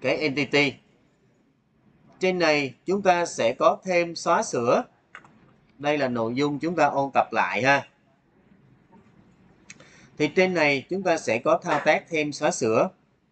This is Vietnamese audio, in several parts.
cái entity. Trên này chúng ta sẽ có thêm xóa sửa. Đây là nội dung chúng ta ôn tập lại ha. Thì trên này chúng ta sẽ có thao tác thêm xóa sửa.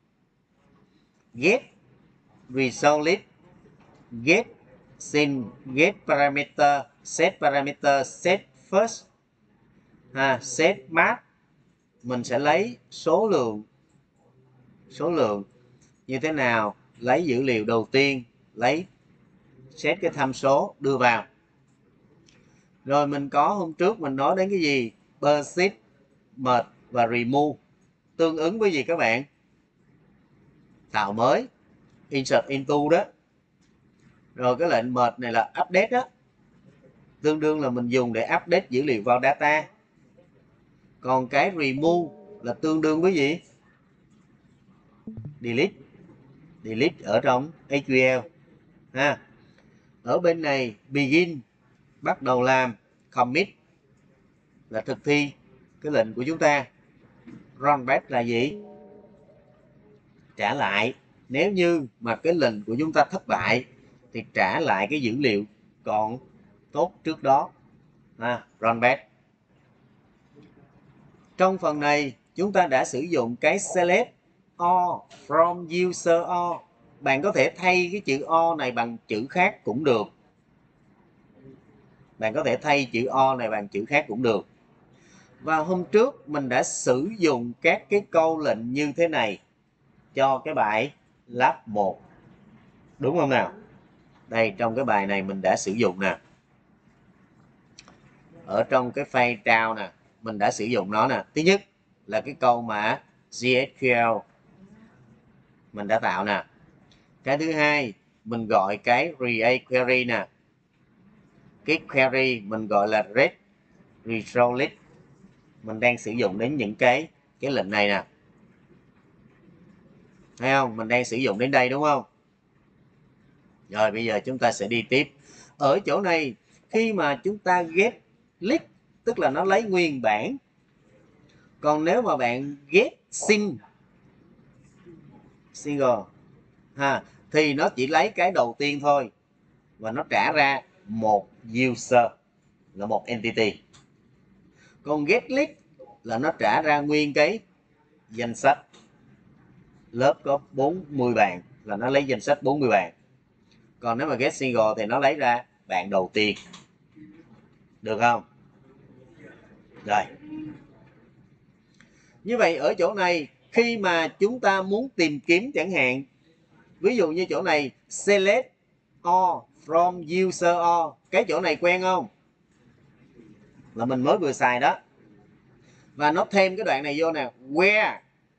Get result list, get sin, get parameter, set first, set math. Mình sẽ lấy số lượng như thế nào, lấy dữ liệu đầu tiên, lấy set cái tham số đưa vào. Rồi mình có hôm trước mình nói đến cái gì? Persist, merge và remove. Tương ứng với gì các bạn? Tạo mới, insert into đó. Rồi cái lệnh merge này là update đó. Tương đương là mình dùng để update dữ liệu vào data. Còn cái remove là tương đương với gì? Delete ở trong SQL ha. Ở bên này begin, bắt đầu làm. Commit là thực thi cái lệnh của chúng ta. Rollback là gì? Trả lại. Nếu như mà cái lệnh của chúng ta thất bại thì trả lại cái dữ liệu còn tốt trước đó. Rollback. Trong phần này chúng ta đã sử dụng cái select all from user all. Bạn có thể thay cái chữ all này bằng chữ khác cũng được. Và hôm trước mình đã sử dụng các cái câu lệnh như thế này cho cái bài lab 1. Đúng không nào? Đây, trong cái bài này mình đã sử dụng nè. Ở trong cái file trao nè, mình đã sử dụng nó nè. Thứ nhất là cái câu mà GSQL mình đã tạo nè. Cái thứ hai, mình gọi cái create query nè. Cái query mình gọi là get result list. Mình đang sử dụng đến những cái lệnh này nè. Thấy không? Mình đang sử dụng đến đây đúng không? Rồi bây giờ chúng ta sẽ đi tiếp. Ở chỗ này khi mà chúng ta get list tức là nó lấy nguyên bản. Còn nếu mà bạn get single thì nó chỉ lấy cái đầu tiên thôi và nó trả ra một user là một entity. Còn get list là nó trả ra nguyên cái danh sách. Lớp có 40 bạn là nó lấy danh sách 40 bạn. Còn nếu mà get single thì nó lấy ra bạn đầu tiên. Được không? Rồi. Như vậy ở chỗ này khi mà chúng ta muốn tìm kiếm chẳng hạn, ví dụ như chỗ này select all from user all, cái chỗ này quen không? Là mình mới vừa xài đó. Và nó thêm cái đoạn này vô nè, where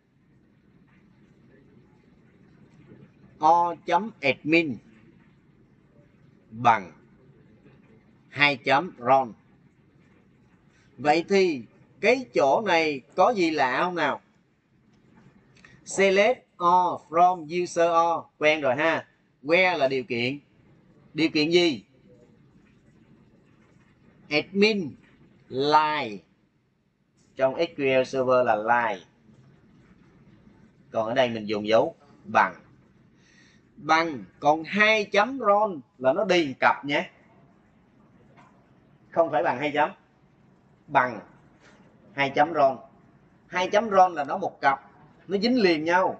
all.admin bằng 2.run. Vậy thì cái chỗ này có gì lạ không nào? Select all from user all quen rồi ha. Where là điều kiện. Điều kiện gì? Admin line. Trong SQL Server là line. Còn ở đây mình dùng dấu bằng. Còn 2.run là nó đi cặp nhé. Không phải bằng 2 chấm. Bằng 2.run. 2.run là nó một cặp, nó dính liền nhau.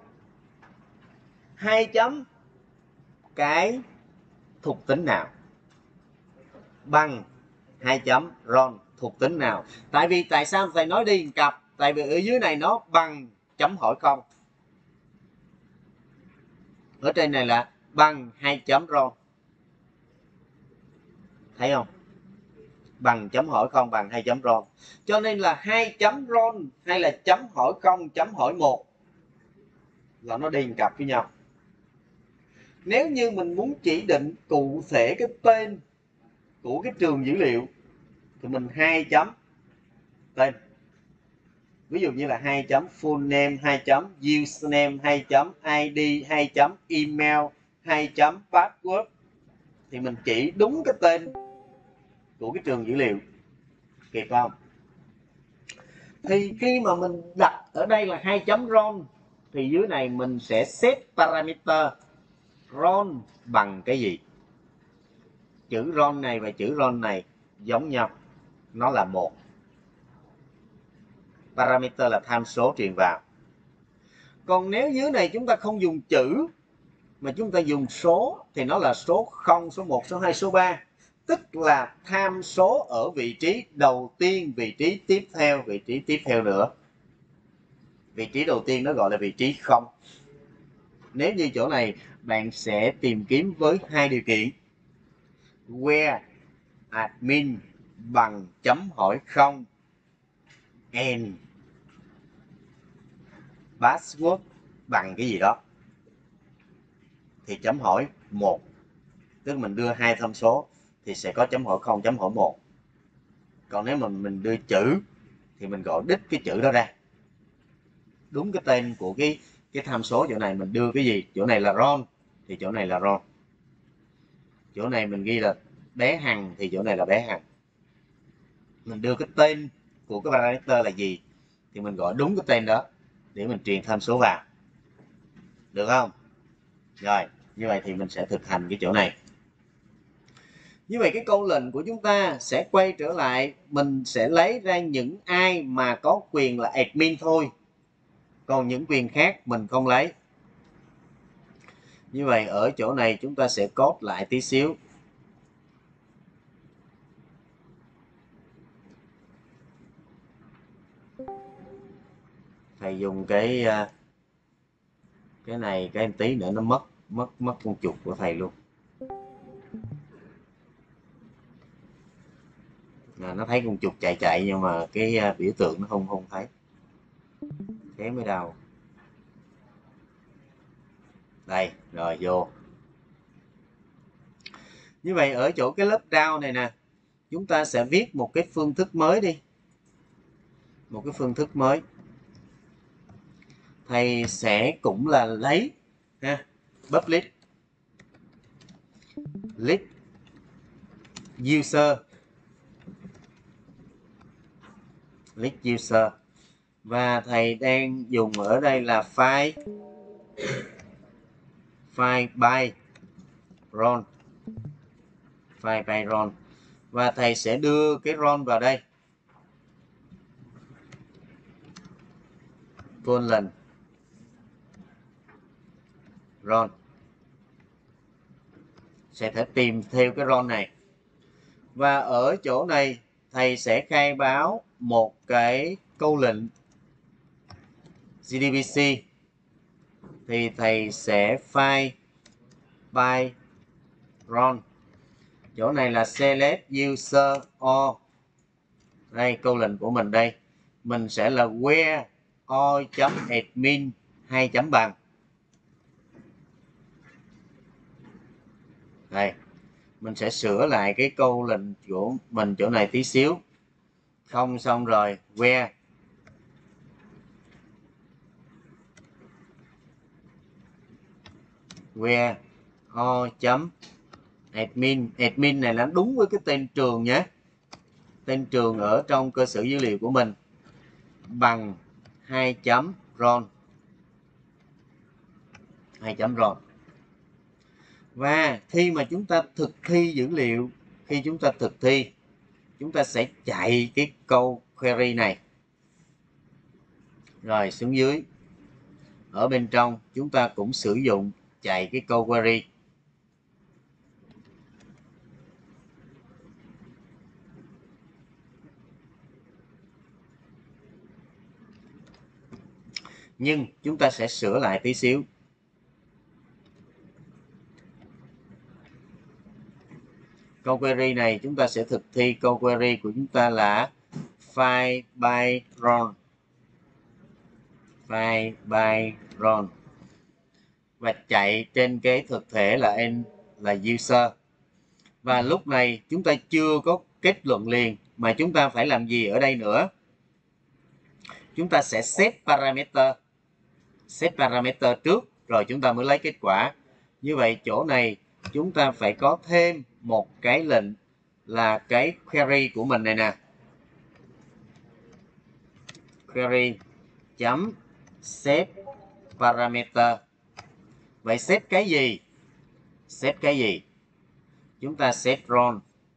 2 chấm cái thuộc tính nào? Bằng 2 chấm run thuộc tính nào? Tại sao thầy nói đi cặp? Tại vì ở dưới này nó bằng chấm hỏi không. Ở trên này là bằng 2 chấm run. Thấy không? Bằng chấm hỏi không bằng 2 chấm run. Cho nên là 2 chấm run hay là chấm hỏi không, chấm hỏi 1 là nó đi cặp với nhau. Nếu như mình muốn chỉ định cụ thể cái tên của cái trường dữ liệu thì mình 2 chấm tên. Ví dụ như là 2 chấm full name, 2 chấm username, 2 chấm ID, 2 chấm email, 2 chấm password thì mình chỉ đúng cái tên của cái trường dữ liệu. Kịp không? Thì khi mà mình đặt ở đây là 2 chấm run thì dưới này mình sẽ set parameter ron bằng cái gì? Chữ ron này và chữ ron này giống nhau, nó là một. Parameter là tham số truyền vào. Còn nếu dưới này chúng ta không dùng chữ mà chúng ta dùng số thì nó là số 0, số 1, số 2, số 3. Tức là tham số ở vị trí đầu tiên, vị trí tiếp theo, vị trí tiếp theo nữa. Vị trí đầu tiên nó gọi là vị trí 0. Nếu như chỗ này bạn sẽ tìm kiếm với hai điều kiện. Where admin bằng chấm hỏi 0 and password bằng cái gì đó thì chấm hỏi 1. Tức mình đưa hai tham số thì sẽ có chấm hỏi 0, chấm hỏi 1. Còn nếu mà mình đưa chữ thì mình gọi đích cái chữ đó ra. Đúng cái tên của cái tham số chỗ này mình đưa cái gì? Chỗ này là ron thì chỗ này là ron. Chỗ này mình ghi là bé Hằng thì chỗ này là bé Hằng. Mình đưa cái tên của cái parameter là gì thì mình gọi đúng cái tên đó để mình truyền tham số vào. Được không? Rồi, như vậy thì mình sẽ thực hành cái chỗ này. Như vậy cái câu lệnh của chúng ta sẽ quay trở lại, mình sẽ lấy ra những ai mà có quyền là admin thôi. Còn những quyền khác mình không lấy. Như vậy ở chỗ này chúng ta sẽ code lại tí xíu. Thầy dùng cái này cái tí nữa nó mất con chuột của thầy luôn. Nó thấy con chuột chạy nhưng mà cái biểu tượng nó không thấy. Thế mới đau. Đây, rồi vô. Như vậy ở chỗ cái lớp down này nè, chúng ta sẽ viết một cái phương thức mới đi. Một cái phương thức mới. Thầy sẽ cũng là lấy ha, public list user, list user, và thầy đang dùng ở đây là file by ron, file by ron, và thầy sẽ đưa cái ron vào đây, colon ron, sẽ thể tìm theo cái ron này. Và ở chỗ này thầy sẽ khai báo một cái câu lệnh gdbc, thì thầy sẽ file by ron, chỗ này là select user or, đây câu lệnh của mình đây, mình sẽ là where or.admin 2 chấm bằng. Đây, mình sẽ sửa lại cái câu lệnh của mình chỗ này tí xíu. Không xong rồi, where or.admin, admin này là đúng với cái tên trường nhé, tên trường ở trong cơ sở dữ liệu của mình, bằng 2 chấm ron, 2 chấm ron. Và khi mà chúng ta thực thi dữ liệu, khi chúng ta thực thi, chúng ta sẽ chạy cái câu query này. Rồi xuống dưới, ở bên trong chúng ta cũng sử dụng chạy cái câu query. Nhưng chúng ta sẽ sửa lại tí xíu. Câu query này chúng ta sẽ thực thi câu query của chúng ta là file by ron, file by ron, và chạy trên cái thực thể là user. Và lúc này chúng ta chưa có kết luận liền, mà chúng ta phải làm gì ở đây nữa? Chúng ta sẽ set parameter trước rồi chúng ta mới lấy kết quả. Như vậy chỗ này chúng ta phải có thêm một cái lệnh là cái query của mình này nè, query chấm set parameter. Vậy set cái gì? Set cái gì? Chúng ta set role.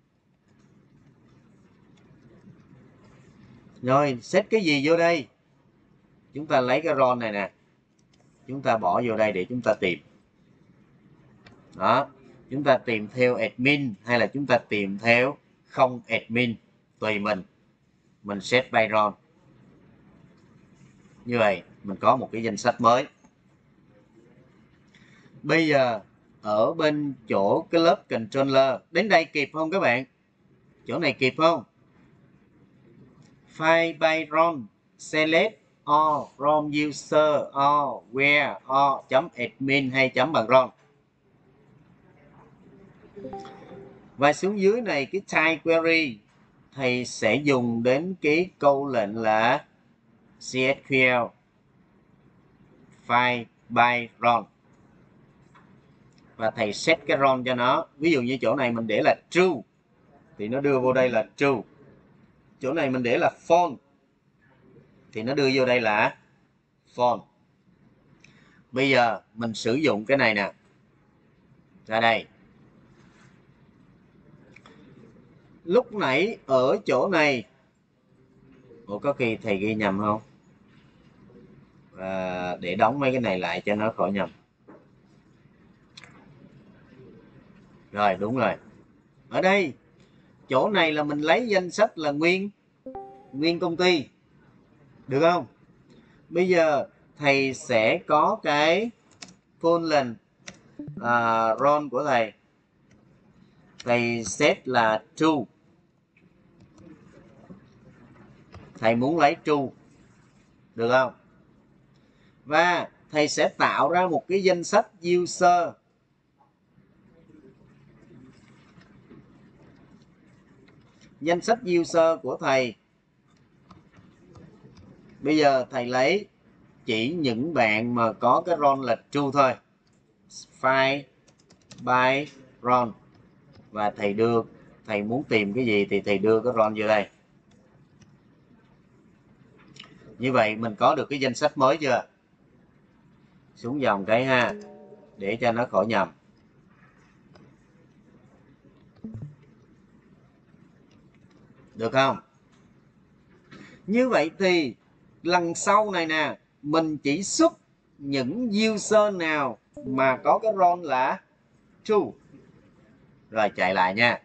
Rồi set cái gì vô đây? Chúng ta lấy cái role này nè, chúng ta bỏ vô đây để chúng ta tìm. Đó, chúng ta tìm theo admin hay là chúng ta tìm theo không admin, tùy mình. Mình set by role. Như vậy mình có một cái danh sách mới. Bây giờ ở bên chỗ cái lớp controller, đến đây kịp không các bạn? Chỗ này kịp không? File by role, select all from user all where all .admin hay bằng role. Và xuống dưới này cái type query thầy sẽ dùng đến cái câu lệnh là SQL file by role. Và thầy set cái role cho nó. Ví dụ như chỗ này mình để là true thì nó đưa vô đây là true. Chỗ này mình để là false thì nó đưa vô đây là false. Bây giờ mình sử dụng cái này nè. Ra đây. Lúc nãy ở chỗ này, có khi thầy ghi nhầm không? Để đóng mấy cái này lại cho nó khỏi nhầm. Rồi, đúng rồi. Ở đây, chỗ này là mình lấy danh sách là nguyên công ty. Được không? Bây giờ thầy sẽ có cái colon role của thầy. Thầy set là true. Thầy muốn lấy true. Được không? Và thầy sẽ tạo ra một cái danh sách user. Danh sách user của thầy. Bây giờ thầy lấy chỉ những bạn mà có cái role là true thôi. File by role. Và thầy muốn tìm cái gì thì thầy đưa cái role vô đây. Như vậy mình có được cái danh sách mới chưa? Xuống dòng cái ha, để cho nó khỏi nhầm. Được không? Như vậy thì lần sau này nè, mình chỉ xuất những user nào mà có cái role là true. Rồi chạy lại nha.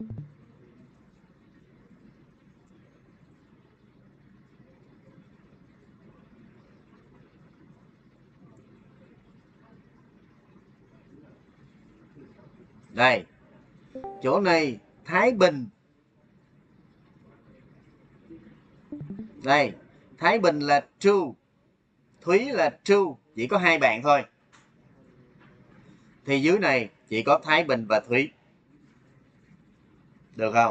Đây. Chỗ này Thái Bình. Đây, Thái Bình là true. Thúy là true. Chỉ có 2 bạn thôi. Thì dưới này chỉ có Thái Bình và Thúy. Được không?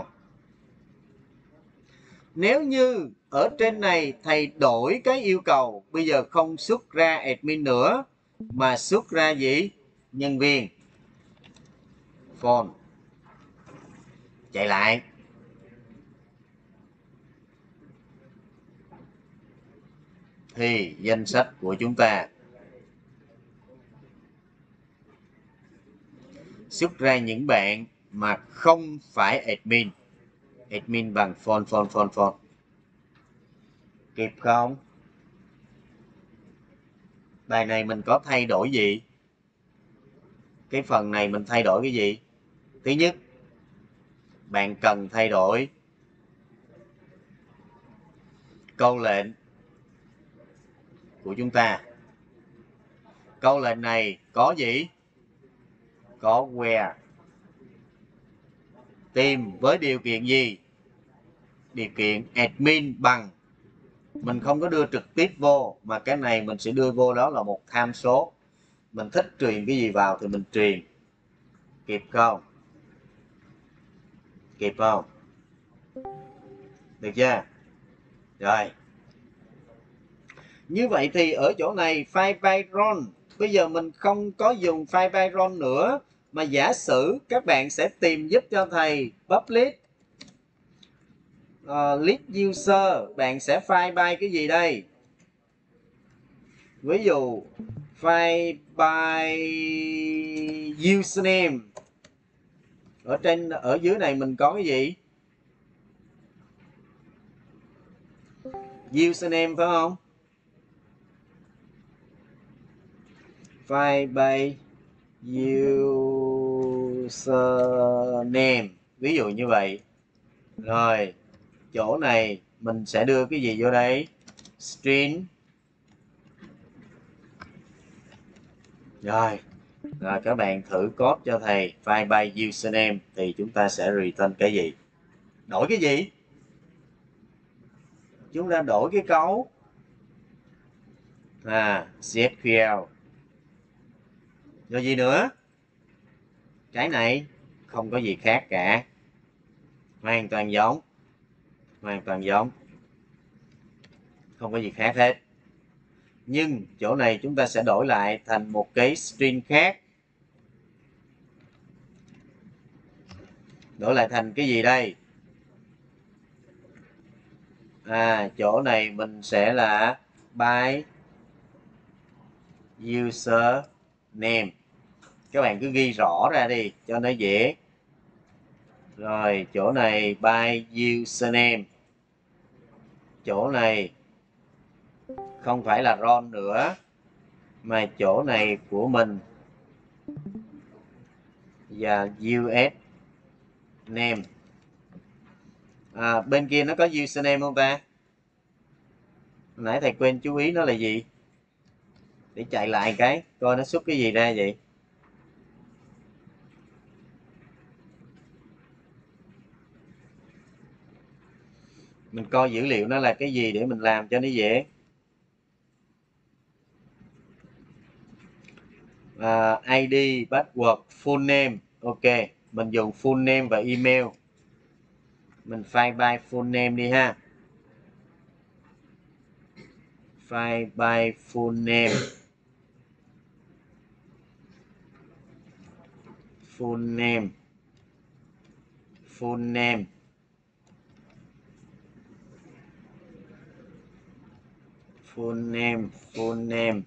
Nếu như ở trên này thầy đổi cái yêu cầu, bây giờ không xuất ra admin nữa, mà xuất ra gì? Nhân viên. Phone. Chạy lại. Thì danh sách của chúng ta xuất ra những bạn mà không phải admin. Admin bằng phone. Kịp không? Bài này mình có thay đổi gì? Cái phần này mình thay đổi cái gì? Thứ nhất, bạn cần thay đổi câu lệnh của chúng ta. Câu lệnh này có gì? Có where. Tìm với điều kiện gì? Điều kiện admin bằng. Mình không có đưa trực tiếp vô, mà cái này mình sẽ đưa vô đó là một tham số. Mình thích truyền cái gì vào thì mình truyền. Kịp không? Kịp không? Được chưa? Rồi. Như vậy thì ở chỗ này file by role, bây giờ mình không có dùng file by role nữa, mà giả sử các bạn sẽ tìm giúp cho thầy public list user, bạn sẽ file by cái gì đây? Ví dụ file by username, ở dưới này mình có cái gì? Username phải không? File by username, ví dụ như vậy. Rồi chỗ này mình sẽ đưa cái gì vô đây? String. Rồi các bạn thử code cho thầy file by username thì chúng ta sẽ return cái gì? Đổi cái gì? Chúng ta đổi cái cấu SQL. Rồi gì nữa? Cái này không có gì khác cả, hoàn toàn giống, không có gì khác hết. Nhưng chỗ này chúng ta sẽ đổi lại thành một cái string khác. Đổi lại thành cái gì đây? Chỗ này mình sẽ là by user name. Các bạn cứ ghi rõ ra đi cho nó dễ. Rồi chỗ này by username. Chỗ này không phải là Ron nữa, mà chỗ này của mình và US name. Bên kia nó có username không ta? Hồi nãy thầy quên chú ý nó là gì? Để chạy lại cái coi nó xuất cái gì ra vậy. Mình coi dữ liệu nó là cái gì để mình làm cho nó dễ. ID, password, full name. Ok, mình dùng full name và email. Mình file by full name đi ha. File by full name. Full name. Full name. Full name. Full name.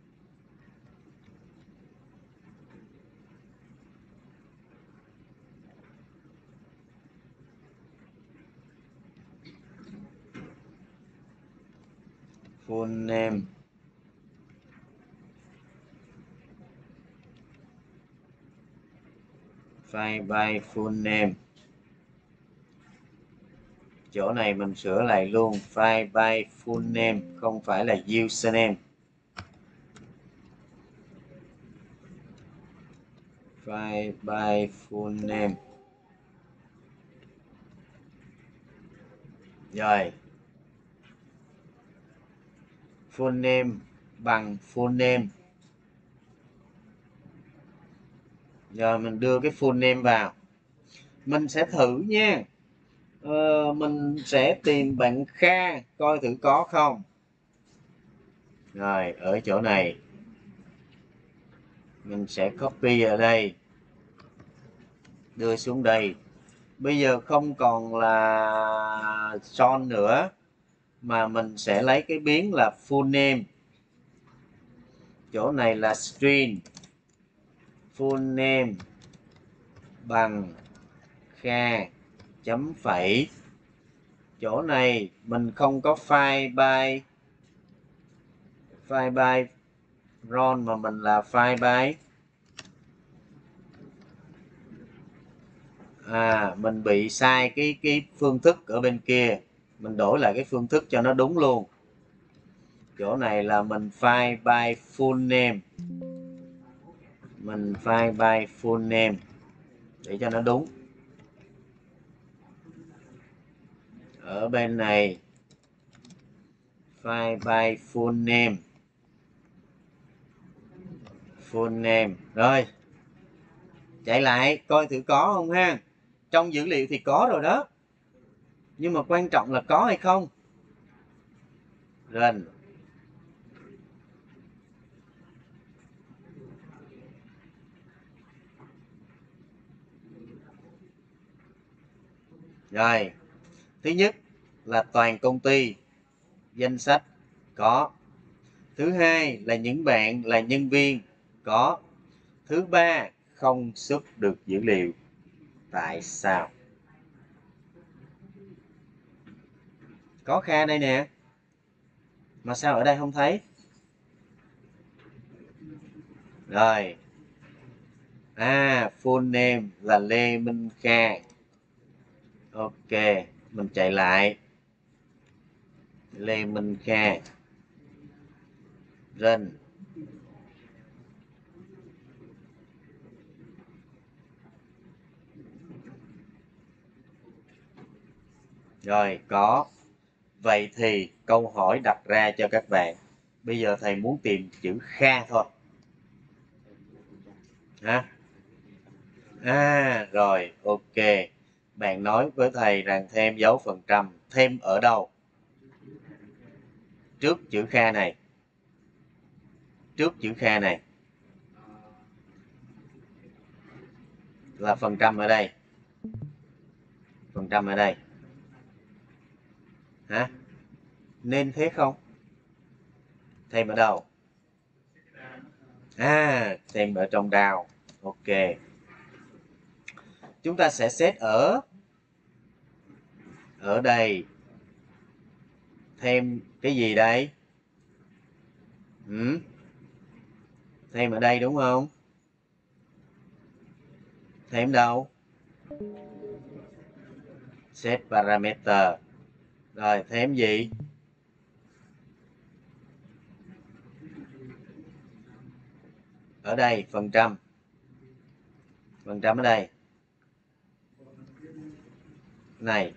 Full name. File by full name. Chỗ này mình sửa lại luôn, file by full name, không phải là username. File by full name. Rồi full name bằng full name. Giờ mình đưa cái full name vào. Mình sẽ thử nha. Mình sẽ tìm bạn Kha coi thử có không. Rồi ở chỗ này mình sẽ copy ở đây, đưa xuống đây. Bây giờ không còn là son nữa, mà mình sẽ lấy cái biến là full name. Chỗ này là string. Full name bằng Kha chấm phẩy. Chỗ này mình không có file by Ron, mà mình là file by mình bị sai cái phương thức ở bên kia. Mình đổi lại cái phương thức cho nó đúng luôn. Chỗ này là mình file by full name. Mình file by full name để cho nó đúng. Ở bên này file by full name. Full name. Rồi chạy lại coi thử có không ha. Trong dữ liệu thì có rồi đó, nhưng mà quan trọng là có hay không. Run. Rồi thứ nhất là toàn công ty, danh sách có. Thứ hai là những bạn là nhân viên có. Thứ ba, không xuất được dữ liệu. Tại sao? Có Kha đây nè, mà sao ở đây không thấy? Rồi, full name là Lê Minh Kha. Ok, mình chạy lại. Lê Minh Kha. Run. Rồi, có. Vậy thì câu hỏi đặt ra cho các bạn. Bây giờ thầy muốn tìm chữ Kha thôi. Ha? Rồi, ok. Bạn nói với thầy rằng thêm dấu phần trăm. Thêm ở đâu? Trước chữ Kha này. Trước chữ Kha này. Là phần trăm ở đây. Phần trăm ở đây. Hả? Nên thế không? Thêm ở đâu? Thêm ở trong down. Ok. Chúng ta sẽ set ở đây. Thêm cái gì đây? Thêm ở đây đúng không? Thêm đâu? Set parameter. Rồi thêm gì? Ở đây phần trăm. Phần trăm ở đây. Này.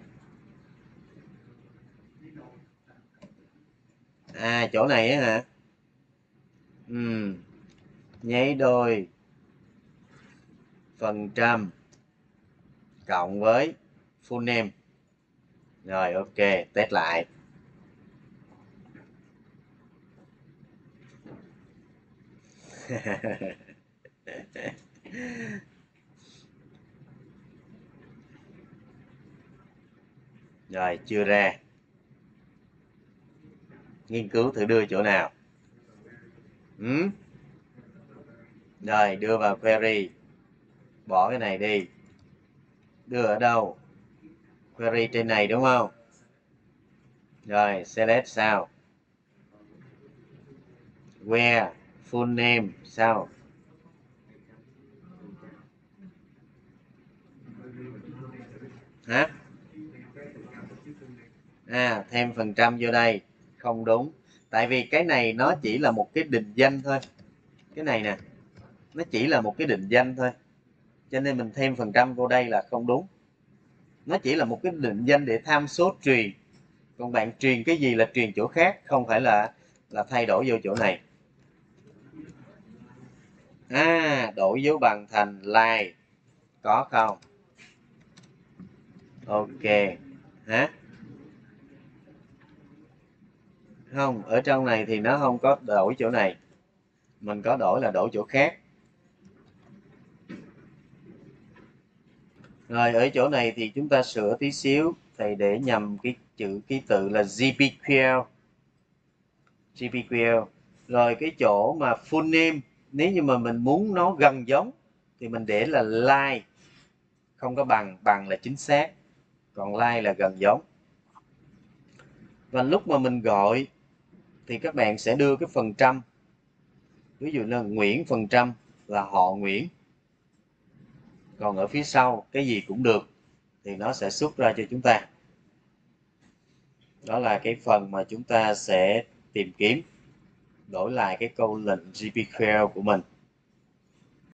Chỗ này á hả? Nháy đôi phần trăm cộng với full name. Rồi ok, test lại. Rồi chưa ra. Nghiên cứu thử đưa chỗ nào. Rồi đưa vào query. Bỏ cái này đi. Đưa ở đâu? Query trên này đúng không? Rồi select sao? Where full name sao? Hả? Thêm phần trăm vô đây. Không đúng. Tại vì cái này nó chỉ là một cái định danh thôi. Cái này nè, nó chỉ là một cái định danh thôi. Cho nên mình thêm phần trăm vô đây là không đúng. Nó chỉ là một cái định danh để tham số truyền. Còn bạn truyền cái gì là truyền chỗ khác, không phải là thay đổi vô chỗ này. Đổi dấu bằng thành like. Có không? Ok. Hả? Không, ở trong này thì nó không có đổi chỗ này. Mình có đổi là đổi chỗ khác. Rồi ở chỗ này thì chúng ta sửa tí xíu. Thầy để nhầm cái chữ ký tự là GPQL. GPQL. Rồi cái chỗ mà full name, nếu như mà mình muốn nó gần giống thì mình để là like. Không có bằng, bằng là chính xác. Còn like là gần giống. Và lúc mà mình gọi thì các bạn sẽ đưa cái phần trăm. Ví dụ là Nguyễn phần trăm là họ Nguyễn. Còn ở phía sau cái gì cũng được thì nó sẽ xuất ra cho chúng ta. Đó là cái phần mà chúng ta sẽ tìm kiếm. Đổi lại cái câu lệnh GPQL của mình.